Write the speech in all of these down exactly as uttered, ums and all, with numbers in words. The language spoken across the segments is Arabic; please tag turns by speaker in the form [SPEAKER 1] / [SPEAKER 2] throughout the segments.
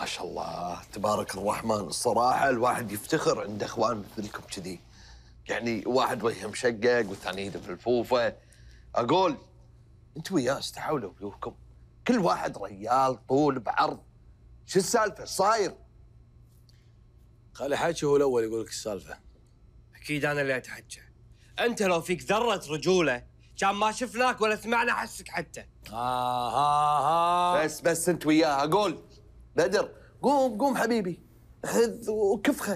[SPEAKER 1] ما شاء الله تبارك الرحمن. الصراحة الواحد يفتخر عنده اخوان مثلكم كذي، يعني واحد وجهه مشقق والثاني يده في الفوفة. أقول أنتوا وياه استحولوا وجوهكم، كل واحد ريال طول بعرض. شو السالفة صاير؟
[SPEAKER 2] خلي حكي هو الأول يقول لك السالفة.
[SPEAKER 3] أكيد أنا اللي أتحكى. أنت لو فيك ذرة رجولة كان ما شفناك ولا سمعنا حسك حتى.
[SPEAKER 2] آه ها ها
[SPEAKER 1] بس بس أنت وياه. أقول بدر قوم قوم حبيبي، خذ وكفخه.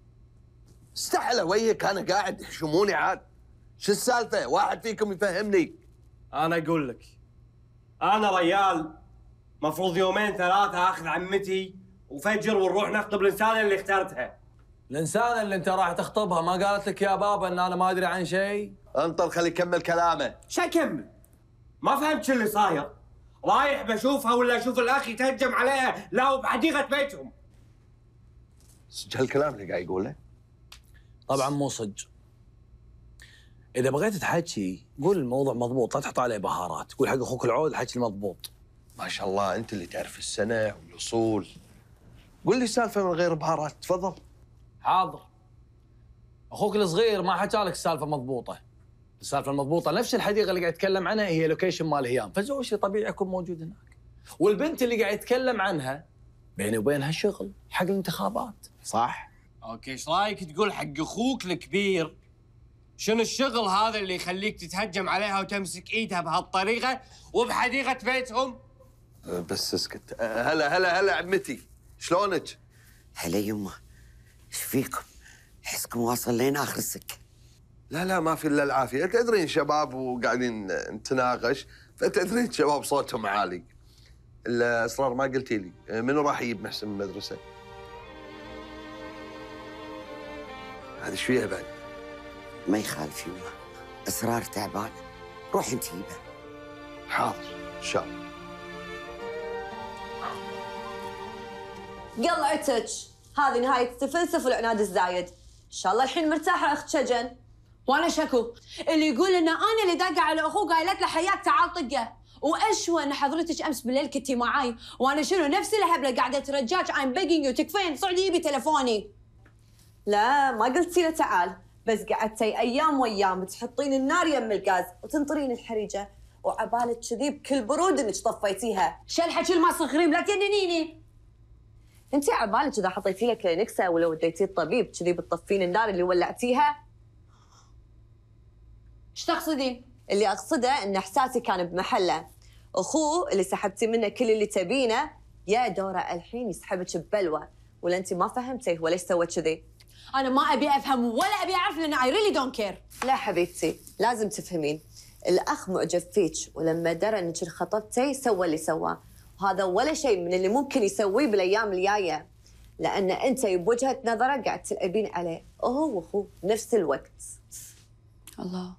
[SPEAKER 1] استحلى وجهك، أنا قاعد يحشموني عاد. شو السالفة؟ واحد فيكم يفهمني.
[SPEAKER 3] أنا أقول لك، أنا ريال مفروض يومين ثلاثة آخذ عمتي وفجر ونروح نخطب الإنسانة اللي اخترتها.
[SPEAKER 2] الإنسانة اللي أنت راح تخطبها ما قالت لك يا بابا إن أنا ما أدري عن شيء؟
[SPEAKER 1] انطر خليه يكمل كلامه.
[SPEAKER 3] شو أكمل؟ ما فهمت شو اللي صاير. رايح بشوفها ولا أشوف الأخ يتهجم عليها لا بحديقة بيتهم.
[SPEAKER 1] سجل الكلام اللي قاعد يقوله؟
[SPEAKER 2] طبعا مو صج. إذا بغيت تحكي قول الموضوع مضبوط، لا تحط عليه بهارات. قول حق أخوك العود الحكي المضبوط.
[SPEAKER 1] ما شاء الله أنت اللي تعرف السنة والأصول. قول لي السالفة من غير بهارات، تفضل.
[SPEAKER 2] حاضر. أخوك الصغير ما حكى لك السالفة مضبوطة. السالفة المضبوطة نفس الحديقة اللي قاعد يتكلم عنها هي لوكيشن مال هيام، فزوجي طبيعي يكون موجود هناك. والبنت اللي قاعد يتكلم عنها بيني وبينها شغل حق الانتخابات، صح؟
[SPEAKER 3] أوكي، إيش رايك تقول حق أخوك الكبير شنو الشغل هذا اللي يخليك تتهجم عليها وتمسك إيدها بهالطريقة وبحديقة بيتهم؟
[SPEAKER 1] أه بس اسكت. أه هلا هلا هلا عمتي، شلونك؟
[SPEAKER 4] هلا يمه، ايش فيكم؟ احسكم واصل لين آخر السكة.
[SPEAKER 1] لا لا ما في إلا العافية. تدرين شباب وقاعدين نتناقش، فتدرين شباب صوتهم عالي. الأسرار ما قلتي لي منو راح يجيب محسن من المدرسة؟ هذه ايش فيها بعد؟
[SPEAKER 4] ما يخالف يمه، أسرار تعبان، روح انت جيبه.
[SPEAKER 1] حاضر إن شاء الله.
[SPEAKER 5] قلعتك هذه نهاية التفلسف والعناد الزايد. إن شاء الله الحين مرتاحة أخت شجن.
[SPEAKER 6] وانا شكو اللي يقول ان انا اللي داقه على اخوه قايلت له حياك تعال طقه، واشوى ان حضرتك امس بالليل كنتي معاي وانا شنو نفس الهبله قاعده ترجاك I'm begging you تكفين صعدي يبي تليفوني.
[SPEAKER 5] لا ما قلتي له تعال، بس قعدتي أيام وأيام تحطين النار يم الغاز وتنطرين الحريجة، وعبالك كذي بكل برود إنك طفيتيها.
[SPEAKER 6] شو الحكي المصخرين لا تجننيني.
[SPEAKER 5] أنتِ عبالك إذا حطيتي لها كلينكسا ولا وديتيه الطبيب كذي بتطفين النار اللي ولعتيها؟
[SPEAKER 6] ايش تقصدين؟
[SPEAKER 5] اللي أقصده إن إحساسي كان بمحله. أخوه اللي سحبتي منه كل اللي تبينه يا دوره الحين يسحبك ببلوى، ولا أنتِ ما فهمتيه وليش سوى كذي؟
[SPEAKER 6] أنا ما أبي أفهم ولا أبي أعرف لأن I really don't care.
[SPEAKER 5] لا حبيبتي لازم تفهمين، الأخ معجب فيك ولما درى إنك انخطبتي سوى اللي سواه، وهذا ولا شيء من اللي ممكن يسويه بالأيام الجاية، لأن أنت بوجهة نظره قاعد تلعبين عليه وهو وأخوه بنفس الوقت.
[SPEAKER 6] الله.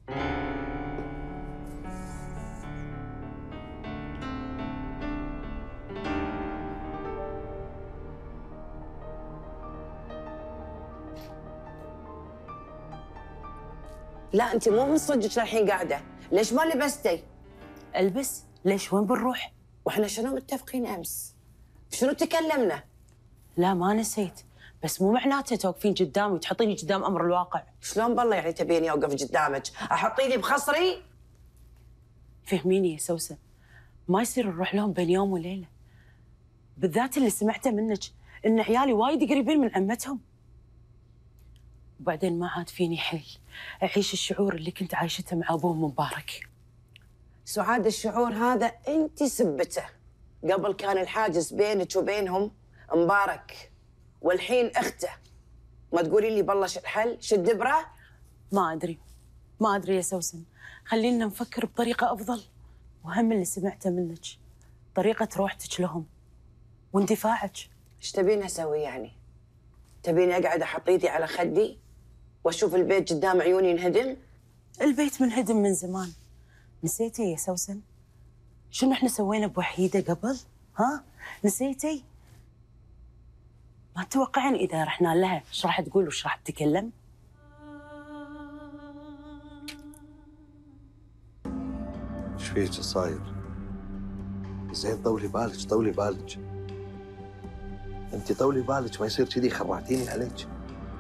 [SPEAKER 4] لا انت مو من صدقك للحين قاعده، ليش ما لبستي؟
[SPEAKER 7] البس؟ ليش وين بنروح؟
[SPEAKER 4] واحنا شنو متفقين امس؟ شنو تكلمنا؟
[SPEAKER 7] لا ما نسيت، بس مو معناته توقفين قدامي وتحطيني قدام امر الواقع.
[SPEAKER 4] شلون بالله يعني تبيني اوقف قدامك؟ احط ايدي بخصري؟
[SPEAKER 7] فهميني يا سوسن، ما يصير نروح لهم بين يوم وليله، بالذات اللي سمعته منك ان عيالي وايد قريبين من عمتهم. وبعدين ما عاد فيني حيل اعيش الشعور اللي كنت عايشته مع ابوهم مبارك.
[SPEAKER 4] سعاد الشعور هذا انت سبته، قبل كان الحاجز بينك وبينهم مبارك، والحين اخته. ما تقولي لي بالله شو الحل؟ شو الدبره؟
[SPEAKER 7] ما ادري ما ادري يا سوسن، خلينا نفكر بطريقه افضل. وهم اللي سمعته منك طريقه روحتك لهم واندفاعك.
[SPEAKER 4] ايش تبين اسوي يعني؟ تبيني اقعد احط ايدي على خدي واشوف البيت قدام عيوني ينهدم؟
[SPEAKER 7] البيت منهدم من زمان، نسيتي يا سوسن؟ شنو احنا سوينا بوحيده قبل؟ ها؟ نسيتي؟ ما تتوقعين اذا رحنا لها ايش راح تقول وايش راح تتكلم؟
[SPEAKER 1] ايش فيك صاير؟ زين طولي بالك طولي بالك. انت طولي بالك، ما يصير كذي، خرعتيني عليك.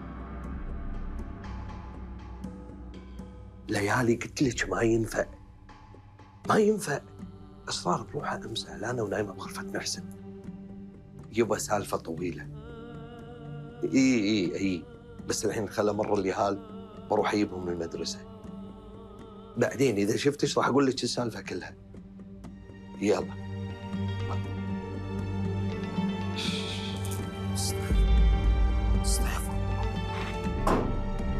[SPEAKER 1] ليالي قلت لك ما ينفع، ما ينفع. اسرار بروحها امس زعلانه ونايمه بغرفه محسن. يبا سالفه طويله. اي اي اي بس الحين خلى مر اليهال بروح اجيبهم من المدرسه. بعدين اذا شفتش راح اقول لك السالفه كلها. يلا. استغفر الله.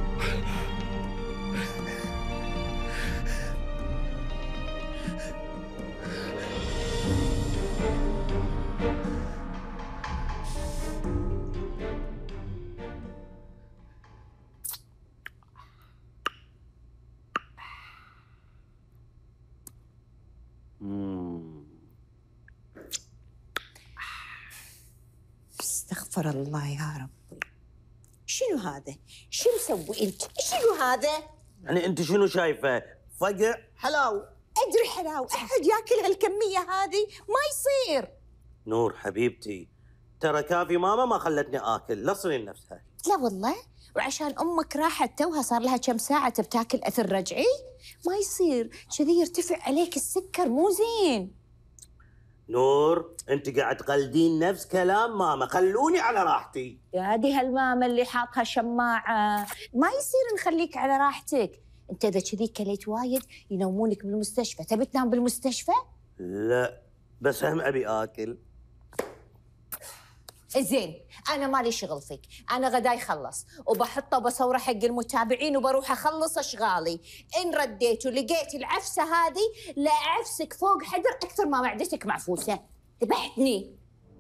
[SPEAKER 8] استغفر الله يا ربي. شنو هذا؟ شو مسوي انت؟ شنو هذا؟
[SPEAKER 9] يعني انت شنو شايفه؟ فقع حلاوه.
[SPEAKER 8] ادري حلاوه، احد ياكل هالكميه هذه؟ ما يصير.
[SPEAKER 9] نور حبيبتي، ترى كافي ماما ما خلتني اكل، لا تصيرين نفسها.
[SPEAKER 8] لا والله، وعشان امك راحت توها صار لها كم ساعه بتاكل اثر رجعي؟ ما يصير، كذي يرتفع عليك السكر، مو زين.
[SPEAKER 9] نور انت قاعد تقلدين نفس كلام ماما، خلوني على راحتي.
[SPEAKER 8] يا دي هالماما اللي حاطها شماعه، ما يصير نخليك على راحتك. انت اذا كذي كليت وايد ينومونك بالمستشفى، تبي تنام بالمستشفى؟
[SPEAKER 9] لا بس هم ابي اكل.
[SPEAKER 8] زين، انا مالي شغل فيك، انا غداي خلص وبحطه وبصوره حق المتابعين وبروح اخلص اشغالي. ان رديت ولقيت العفسه هذه لا اعفسك فوق حدر اكثر ما معدتك معفوسه. ذبحتني.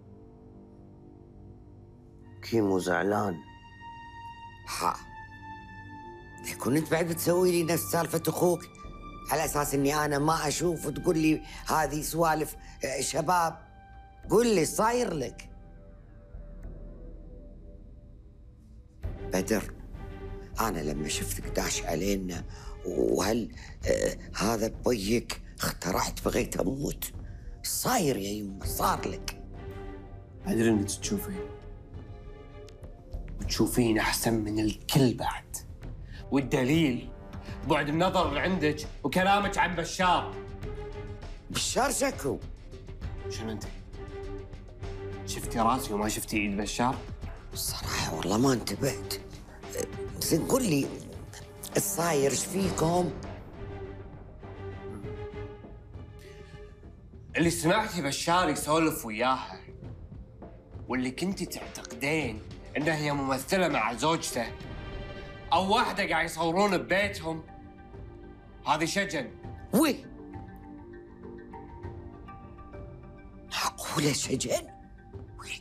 [SPEAKER 9] كيمو زعلان.
[SPEAKER 10] ها كنت بعد بتسوي لي نفس سالفه اخوك على اساس اني انا ما اشوف وتقول لي هذه سوالف شباب. قول لي صاير لك. بدر، أنا لما شفتك داش علينا وهل آه هذا بيك اخترعت بغيت أموت. صاير يا يمه، صار لك.
[SPEAKER 3] أدري إنك تشوفين وتشوفين أحسن من الكل بعد، والدليل بعد النظر اللي عندك وكلامك عن بشار.
[SPEAKER 10] بشار شكو؟
[SPEAKER 3] شنو أنت؟ شفتي راسي وما شفتي إيد بشار؟
[SPEAKER 10] الصراحة والله ما انتبهت. زين قول لي الصاير ايش فيكم؟
[SPEAKER 3] اللي سمعتي بشار يسولف وياها واللي كنتي تعتقدين انها هي ممثلة مع زوجته او واحدة قاعد يصورون ببيتهم، هذه شجن.
[SPEAKER 10] وي معقولة شجن؟ وي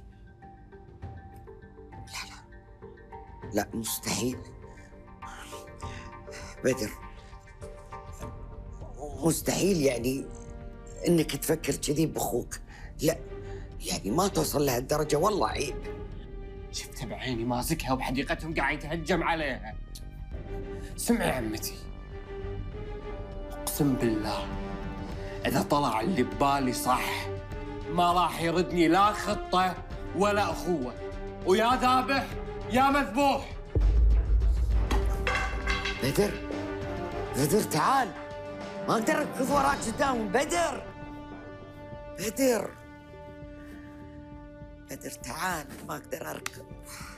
[SPEAKER 10] لا لا لا مستحيل. بدر مستحيل يعني انك تفكر كذي باخوك. لا يعني ما توصل لهالدرجه، والله عيب.
[SPEAKER 3] شفتها بعيني ماسكها وبحديقتهم قاعد يتهجم عليها. سمعي عمتي، اقسم بالله اذا طلع اللي ببالي صح ما راح يردني لا خطه ولا اخوه، ويا ذابح يا مذبوح.
[SPEAKER 10] بدر بدر تعال، ما اقدر اركض وراك قدام. بدر بدر بدر تعال، ما اقدر اركض.